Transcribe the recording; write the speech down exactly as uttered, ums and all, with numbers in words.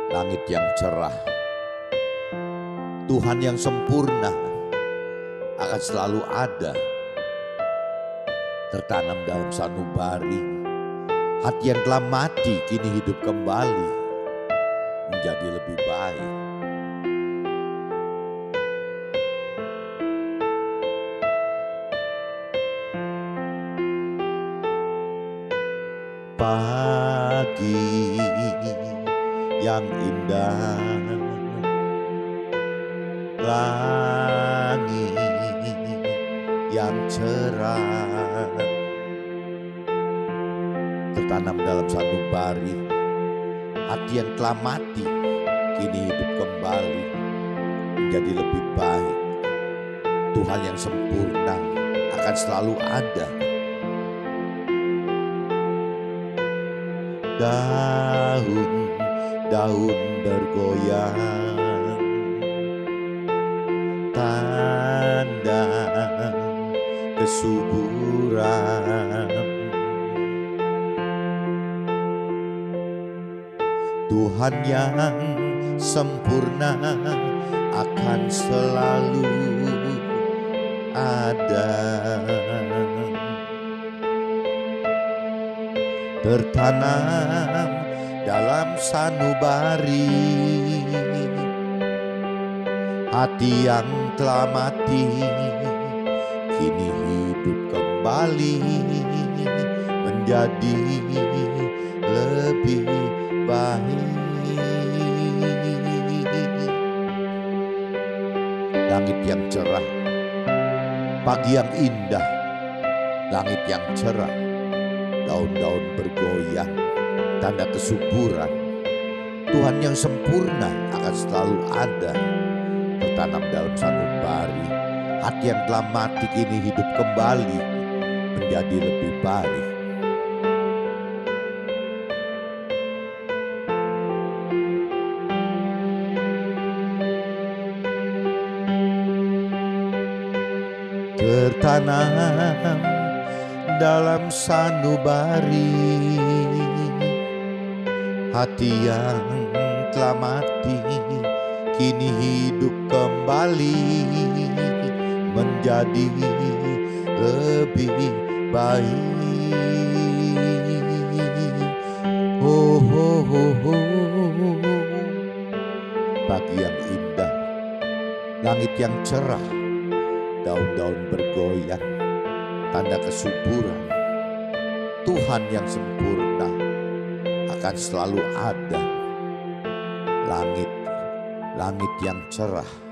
langit yang cerah, Tuhan yang sempurna akan selalu ada, tertanam dalam sanubari. Hati yang telah mati kini hidup kembali menjadi lebih baik. Pagi yang indah, langit yang cerah, tertanam dalam sanubari. Hati yang telah mati kini hidup kembali menjadi lebih baik. Tuhan yang sempurna akan selalu ada. Daun-daun bergoyang, tanda kesuburan. Tuhan yang sempurna akan selalu ada, tertanam dalam sanubari. Hati yang telah mati kini hidup kembali menjadi lebih baik. Langit yang cerah, pagi yang indah, langit yang cerah, daun-daun bergoyang, tanda kesuburan. Tuhan yang sempurna akan selalu ada, tertanam dalam sanubari. Hati yang telah mati kini hidup kembali menjadi lebih baik. Tertanam dalam sanubari. Hati yang telah mati kini hidup kembali menjadi lebih baik. Oh, oh, oh, oh. Pagi yang indah, langit yang cerah, daun-daun bergoyang, tanda kesuburan. Tuhan yang sempurna akan selalu ada. Langit, langit yang cerah.